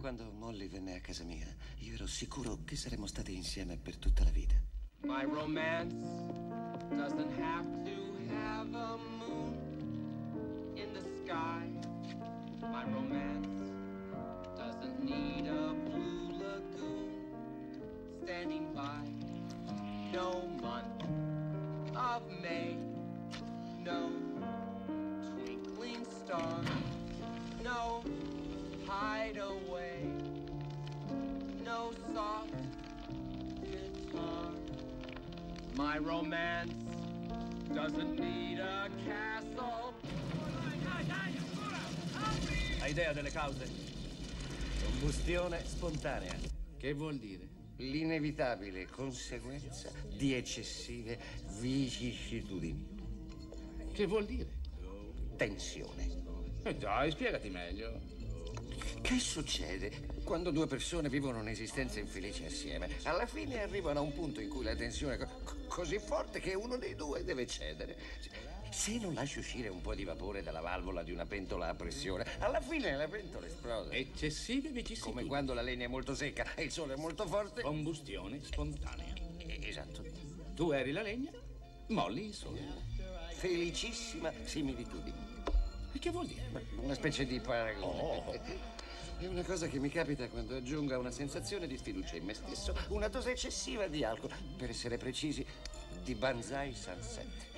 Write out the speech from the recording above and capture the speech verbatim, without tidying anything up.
Quando Molly venne a casa mia, io ero sicuro che saremmo stati insieme per tutta la vita. My romance doesn't have to have a moon in the sky. My romance doesn't need a blue lagoon standing by. No month of May, no twinkling star, no hideaway, no soft guitar. My romance doesn't need a castle. Hai idea delle cause? Combustione spontanea. Che vuol dire? L'inevitabile conseguenza di eccessive vicissitudini. Che vuol dire? Tensione. E dai, spiegati meglio. Che succede quando due persone vivono un'esistenza infelice assieme? Alla fine arrivano a un punto in cui la tensione è co- così forte che uno dei due deve cedere. Se non lasci uscire un po' di vapore dalla valvola di una pentola a pressione, alla fine la pentola esplode. Eccessive vicissitudini. Come quando la legna è molto secca e il sole è molto forte. Combustione spontanea. Eh, Esatto. Tu eri la legna, Molly il sole. Felicissima similitudine. E che vuol dire? Una specie di paragone. Oh. È una cosa che mi capita quando aggiungo a una sensazione di sfiducia in me stesso una dose eccessiva di alcol. Per essere precisi, di Banzai Sunset.